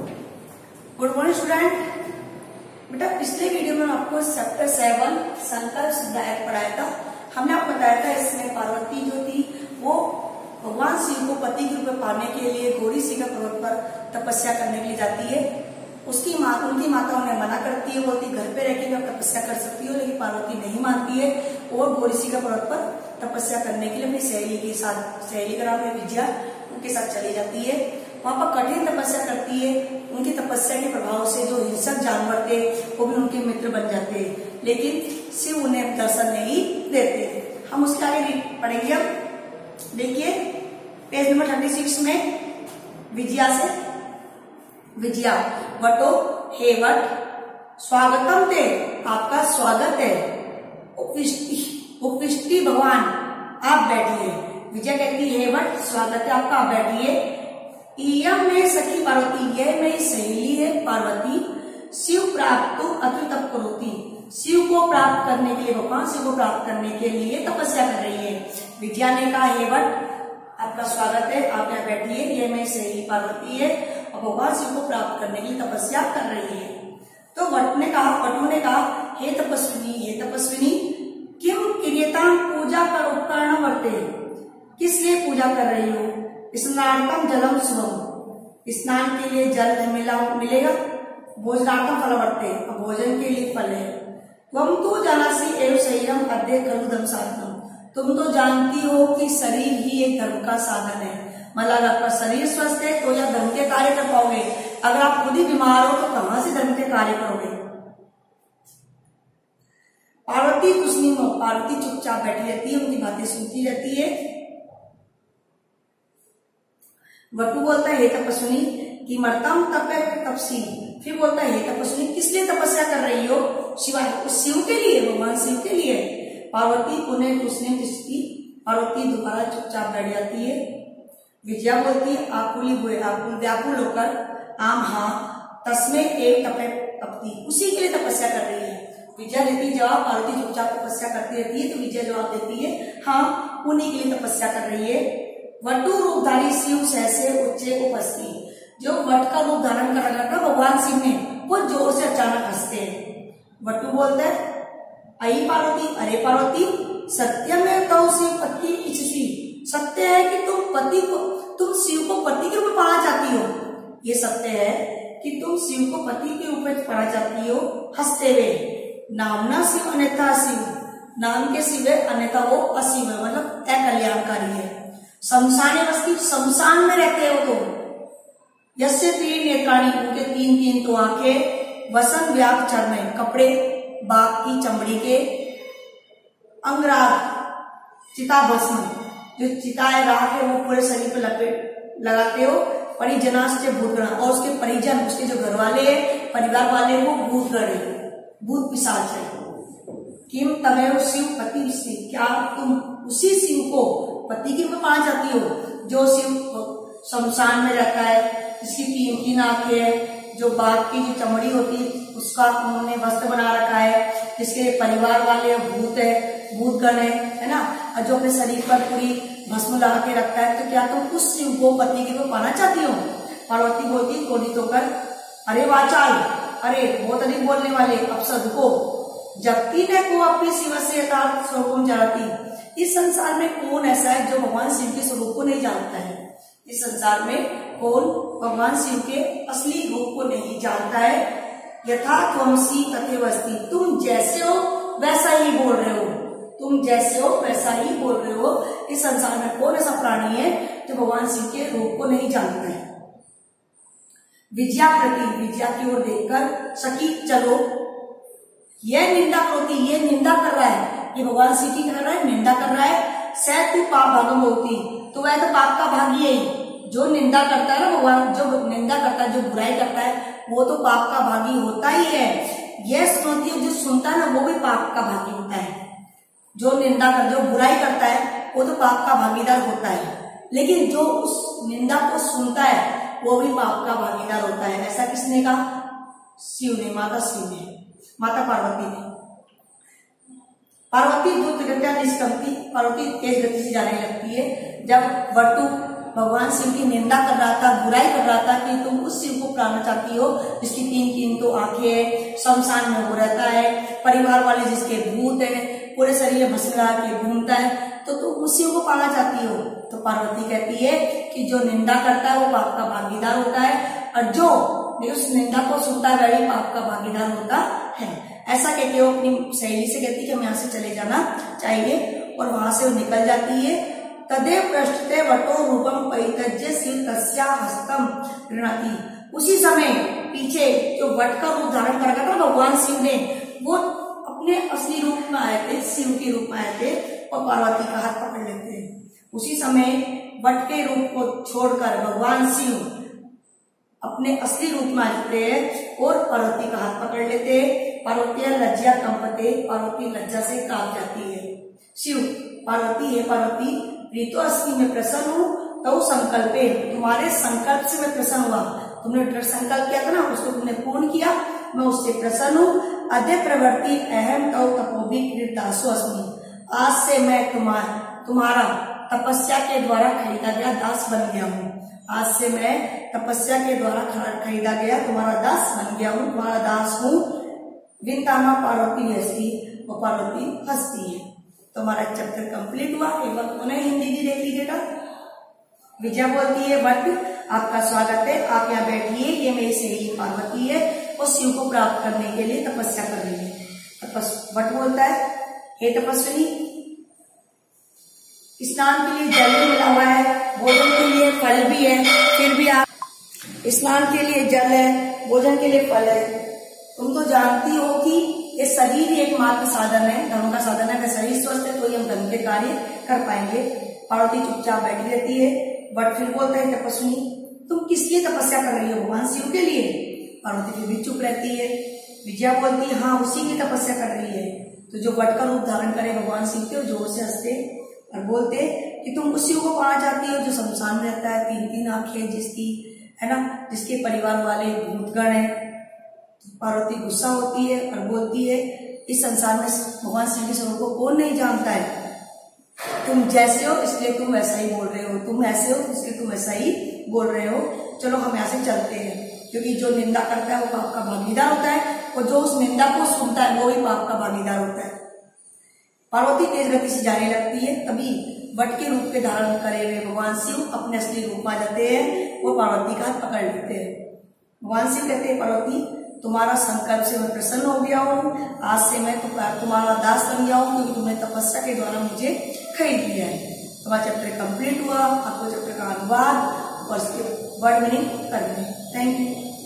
Good morning student. बेटा पिछले video में आपको चैप्टर 7 संकल्प सिद्धायक पढ़ाया था। हमने आपको बताया था इसमें पार्वती जो थी वो भगवान शिव को पति के रूप में पाने के लिए गौरी शिखर पर्वत पर तपस्या करने के लिए जाती है। उनकी माता उन्हें मना करती है, बोलती घर पे रह के आप तपस्या कर सकती हो, लेकिन पार्वती नहीं मानती है और गौरी शिखर पर्वत पर तपस्या करने के लिए अपनी सहेली का नाम है विजया, उनके साथ चली जाती है। वहां पर कठिन तपस्या करती है। उनकी तपस्या के प्रभाव से जो हिंसक जानवर थे वो भी उनके मित्र बन जाते हैं, लेकिन शिव उन्हें दर्शन नहीं देते। हम उसके आगे पढ़ेंगे। अब देखिए पेज नंबर 36 में विजया वटो हे वट स्वागतम ते, आपका स्वागत है। उपविष्टि भगवान, आप बैठिए। विजया कहती है हे वट स्वागत है आपका, आप बैठिए। इयम में सखी पार्वती, यह मेरी सहेली है पार्वती। शिव प्राप्त अतु तप करोती, शिव को प्राप्त करने के लिए, भगवान शिव को प्राप्त करने के लिए तपस्या कर रही है। विजया ने कहा हे वट आपका स्वागत है, आप यहाँ बैठिए, यह मेरी सहेली पार्वती है और भगवान शिव को प्राप्त करने के लिए तपस्या कर रही है। तो वटु ने कहा हे तपस्विनी किम क्रियतां पूजा कर उपकरण वर्ते, किस लिए पूजा कर रही हो? स्नानार्थम जलम शुभम, स्नान के लिए जल मिलेगा। भोजनार्थम फल वर्ते, भोजन के लिए फल है। तुम तो जानासी एवं शरीरम अद्य खलु धर्म साधनम, तुम तो जानती हो कि शरीर ही एक धर्म का साधन है। मतलब अगर आपका शरीर स्वस्थ है तो या धर्म के कार्य कर पाओगे, अगर आप खुद ही बीमार हो तो कहां से धर्म के कार्य करोगे? पार्वती कुछ नहीं हो, पार्वती चुपचाप बैठी रहती है, उनकी बातें सुनती रहती है। वटु बोलता है हे तपस्विनी कि मरतम तपसी, फिर बोलता है हे तपस्विनी किस लिए तपस्या कर रही हो? शिव के लिए, भगवान शिव के लिए। पार्वती उन्हें उसने दृष्टि, पार्वती दोबारा चुपचाप बैठ जाती है। विजया बोलती है आकुल व्याकुल होकर आम हाँ तस्में एक तपती, उसी के लिए तपस्या कर रही है। विजया देती जवाब, पार्वती चुपचाप तपस्या करती रहती है तो विजया जवाब देती है हाँ उन्हीं के लिए तपस्या कर रही है। वटु रूपधारी शिव सहसे उच्चे उपस्थिति, जो वट का रूप धारण कर रखा था भगवान शिव ने, वो जोर से अचानक हंसते हैं। वटु बोलता है अई पार्वती, अरे पार्वती सत्य में तो शिव पति इच्छसी, सत्य है कि तुम शिव को पति के रूप में पाना चाहती हो। ये सत्य है कि तुम शिव को पति के रूप में पाना चाहती हो। हंसते हुए नामना शिव अन्यथा शिव, नाम के शिव है अन्यथा वो अशिव है, मतलब अकल्याणकारी है। शमशान बस्ती, शमशान में रहते हो तुम। यस्य तीन नेत्राणी, उनके तीन तो आंखें। वसन व्याप चर्म, कपड़े बाघ की चमड़ी के। अंगराग चिता भस्म, जो चिताए राख है वो पूरे शरीर पे लपेट लगाते हो। परिजनाश्च भूतगण, और उसके परिजन, उसके जो घर वाले हैं, परिवार वाले वो भूतगण है, भूत पिशाच है। किम तमेव शिव पति, क्या तुम उसी शिव को पति के रूप में पाना चाहती हो जो शिव शमशान में रहता है, जिसकी तीन आंखें है, जो बाघ की जो चमड़ी होती है उसका उन्होंने वस्त्र बना रखा है, जिसके परिवार वाले भूत है, भूतगण है ना, और जो अपने शरीर पर पूरी भस्म लगा के रखता है, तो क्या तुम उस शिव को पति के रूप में पाना चाहती हो? पार्वती बोलती क्रोधित होकर अरे वाचाल, अरे बहुत अधिक बोलने वाले अपसद को, जबकि न को अपनी शिव से यथार्थ स्वरूप जानती। इस संसार में कौन ऐसा है जो भगवान शिव के स्वरूप को नहीं जानता है? इस संसार में कौन भगवान शिव के असली रूप को नहीं जानता है? यथात्वमसि तथैवस्ति, तुम जैसे हो वैसा ही बोल रहे हो, तुम जैसे हो वैसा ही बोल रहे हो। इस संसार में कौन ऐसा प्राणी है जो भगवान शिव के रूप को नहीं जानता है? विजया की ओर देखकर सखी चलो, यह निंदा करोती, ये निंदा कर रहा है, ये भगवान शिव की कर रहा है, निंदा कर रहा है। सह तू पाप भागम होती, तो वह तो पाप का भागी है। जो निंदा करता है ना भगवान, जो निंदा करता है, जो बुराई करता है, वो तो पाप का भागी होता ही है। यह सुनती, जो सुनता है ना वो भी पाप का भागी होता है। जो बुराई करता है वो तो पाप का भागीदार होता है, लेकिन जो उस निंदा को सुनता है वो भी पाप का भागीदार होता है। ऐसा किसने कहा? शिव ने, माता पार्वती ने। पार्वती द्रुत गत्या निष्क्रमती, पार्वती तेज गति से जाने लगती है। जब वटु भगवान शिव की निंदा कर रहा था, बुराई कर रहा था कि तुम उस शिव को पाना चाहती हो जिसकी 3-3 तो आंखें, शमशान में वो रहता है, परिवार वाले जिसके भूत है, पूरे शरीर में भस्म लगा के घूमता है, तो तुम उस शिव को पाना चाहती हो। तो पार्वती कहती है कि जो निंदा करता है वो पाप का भागीदार होता है, और जो उस निंदा को सुनता है वह भी पाप का भागीदार होता है। ऐसा कहती है, वो अपनी सहेली से कहती है कि हमें यहाँ से चले जाना चाहिए, और वहां से वो निकल जाती है। तदेव पृष्ठते वटो रूपम परित्यज्य शिव तस्या हस्तम गृह्णाति। उसी समय पीछे जो वट का रूप धारण कर रखा था भगवान शिव ने, वो अपने असली रूप में आए थे, शिव के रूप में आए थे, और पार्वती का हाथ पकड़ लेते हैं। उसी समय वट के रूप को छोड़कर भगवान शिव अपने असली रूप में आते हैं और पार्वती का हाथ पकड़ लेते हैं। पार्वती लज्जा कंपते, पार्वती लज्जा से कांप जाती है। शिव पार्वती है, पार्वती प्रीतो अस्मि में प्रसन्न हूँ, तो संकल्पे, तुम्हारे संकल्प से मैं प्रसन्न हुआ। तुमने दृढ़ संकल्प किया था ना, उसको तुमने पूर्ण किया, मैं उससे प्रसन्न हूँ। अद्य प्रवृत्ति अहम तौ तपोभी कृतासु अस्मि। आज से मैं तुम्हारा तपस्या के द्वारा खरीदा गया दास बन गया हूँ। आज से मैं तपस्या के द्वारा खरीदा गया तुम्हारा दास बन गया हूँ, तुम्हारा दास हूँ। विंतामा पार्वती हस्ती, वो पार्वती हंसती है। तो हमारा चैप्टर कंप्लीट हुआ। एक बार पुनः हिंदी की देख लीजिएगा। विजया बोलती है, वट आपका स्वागत है, आप यहाँ बैठिए, ये मेरी सहेली पार्वती है, वो शिव को प्राप्त करने के लिए तपस्या कर रही है। वट बोलता है, हे तपस्विनी, स्नान के लिए जल भी मिला हुआ है, भोजन के लिए फल भी है, फिर भी आप, स्नान के लिए जल है, भोजन के लिए फल है, तुम तो जानती हो कि ये शरीर ही एकमात्र साधन है, धर्म का साधन है। अगर शरीर स्वस्थ है तो ही हम धर्म के कार्य कर पाएंगे। पार्वती चुपचाप बैठी रहती है। बट फिर बोलता है, तपस्विनी तुम किस लिए तपस्या कर रही हो? भगवान शिव के लिए। पार्वती फिर भी चुप रहती है। विजया बोलती है, हाँ उसी की तपस्या कर रही है। तो जो बट का रूप धारण करे भगवान शिव के, जोर से हंसते और बोलते कि तुम उस शिव को पाना चाहती हो जो शमशान में रहता है, 3-3 आंखें जिसकी, है ना, जिसके परिवार वाले भूतगण है। पार्वती गुस्सा होती है और बोलती है, इस संसार में भगवान शिव के स्वरूप को कौन नहीं जानता है? तुम जैसे हो इसलिए तुम वैसा ही बोल रहे हो, तुम ऐसे हो इसलिए तुम वैसा ही बोल रहे हो। चलो हम यहाँ से चलते हैं, क्योंकि जो निंदा करता है वो पाप का भागीदार होता है, और जो उस निंदा को सुनता है वो ही पाप का भागीदार होता है। पार्वती तेज गति से जाने लगती है। तभी वट के रूप के धारण करे हुए भगवान शिव अपने असली रूप में आ जाते हैं, वो पार्वती का हाथ पकड़ लेते हैं। भगवान शिव कहते हैं, पार्वती तुम्हारा संकल्प से मैं प्रसन्न हो गया हूँ, आज से मैं तुम्हारा दास बन गया हूँ, क्योंकि तुमने तपस्या के द्वारा मुझे खरीद लिया है। तुम्हारा चैप्टर कंप्लीट हुआ। आपको चैप्टर का अनुवाद और इसके वर्ड मीनिंग करना है। Thank you.